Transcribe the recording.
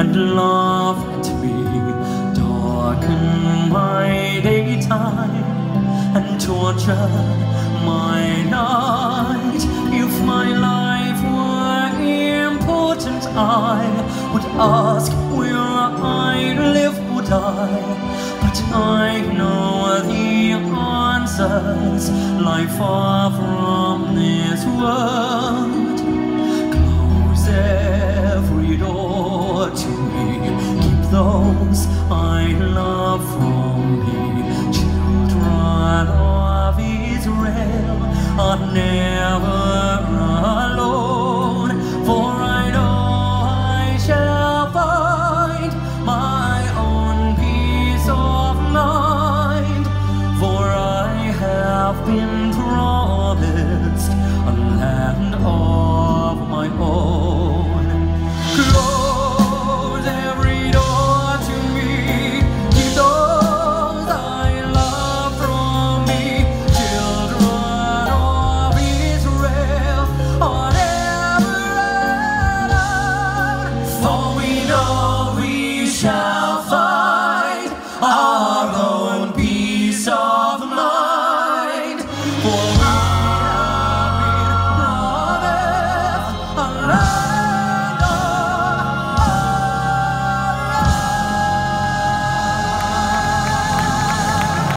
and laugh at me, darken my daytime and torture my night. If my life were important, I would ask where I'd live or die. But I know the answers lie far from this world. Close every door to me, keep those I love from